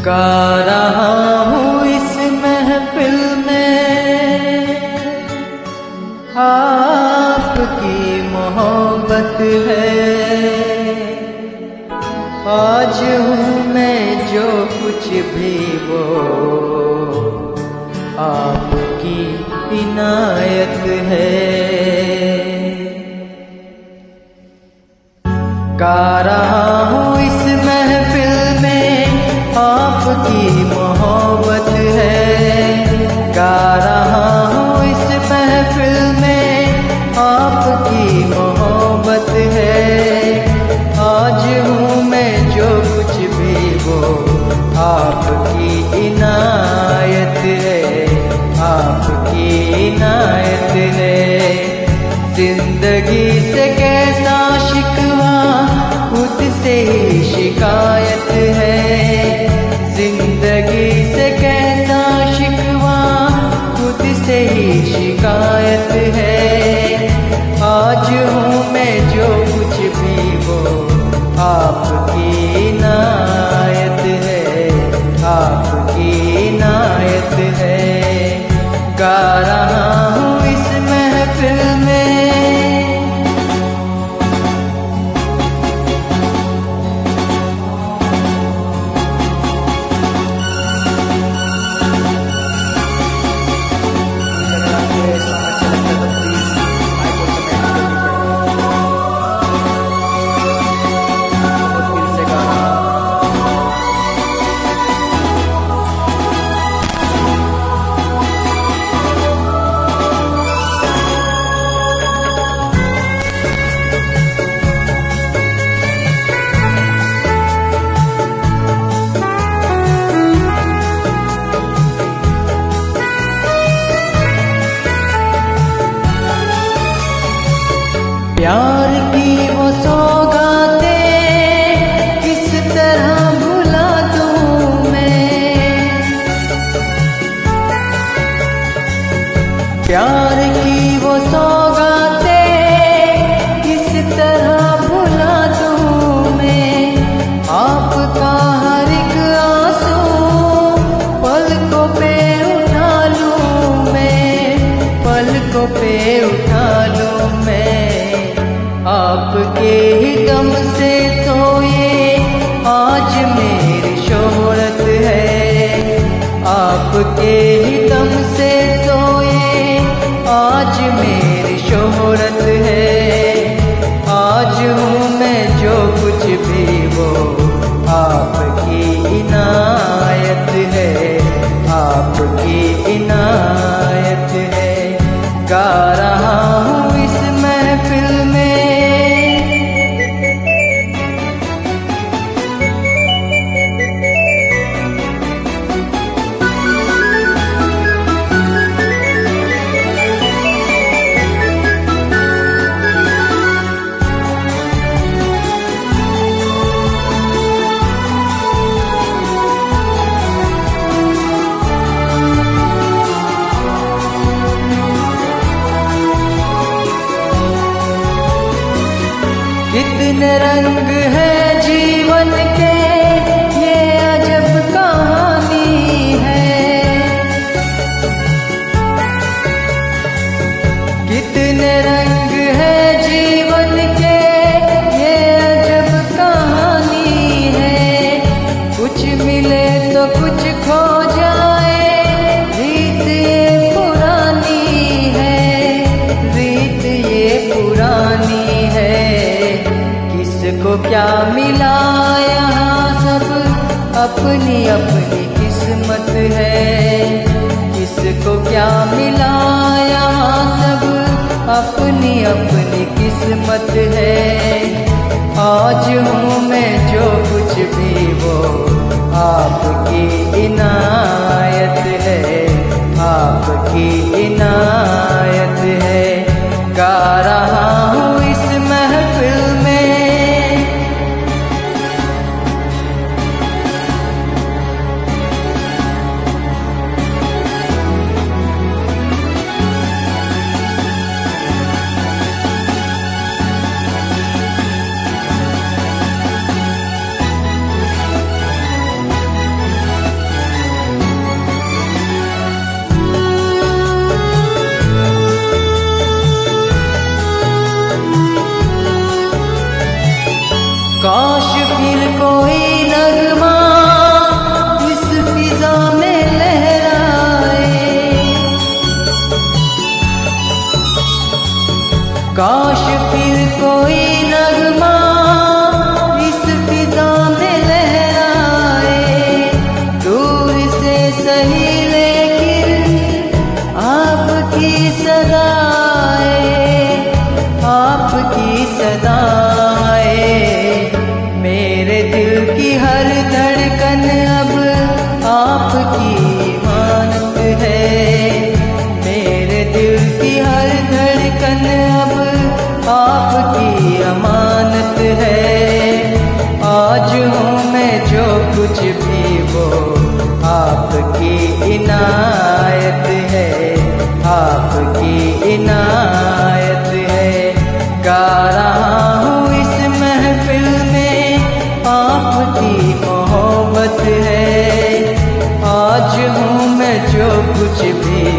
गा रहा हूँ इस महफिल में आपकी मोहब्बत है। आज हूँ मैं जो कुछ भी वो आपकी इनायत है। गा रहा हूँ इस महफिल में आपकी मोहब्बत है। गा रहा हूँ इस महफिल में आपकी मोहब्बत है। आज हूँ मैं जो कुछ भी वो आपकी इनायत है, आपकी इनायत है। जिंदगी से कैसा शिकवा खुद से ही शिकायत है। जिंदगी से कैसा शिकवा खुद से ही शिकायत है। आज हूँ मैं जो कुछ भी वो आपकी इनायत है, आपकी इनायत है। गा रहा हूँ इस महफिल में। प्यार की वो सौगातें किस तरह भुला दूं मैं। प्यार की वो सौगातें किस तरह भुला दूं मैं। आपका हर एक आंसू पलकों पे उठा लूं मैं, पलकों पे उठा लूं मैं। आपके ही दम से तो ये आज मेरी शोहरत है। आपके ही दम से तो ये आज मेरी शोहरत है। आज हूँ मैं जो कुछ भी वो आपकी इनायत है, आपकी इनायत है। गा रहा हूँ इस महफिल में। कितने रंग है जीवन के ये अजब कहानी है। कितने रंग है जीवन के ये अजब कहानी है। कुछ मिले तो कुछ खो जाए, रीत ये पुरानी है, रीत ये पुरानी है। किसको क्या मिला यहाँ सब अपनी अपनी किस्मत है। किसको क्या मिला यहाँ सब अपनी अपनी किस्मत है। आज हूँ मैं जो कुछ भी वो आपकी इनायत है, आपकी इनायत है। गा रहा हूँ इस महफिल में। आपकी अमानत है। आज हूँ मैं जो कुछ भी वो आपकी इनायत है, आपकी इनायत है। गा रहा हूँ इस महफिल में आपकी मोहब्बत है। आज हूँ मैं जो कुछ भी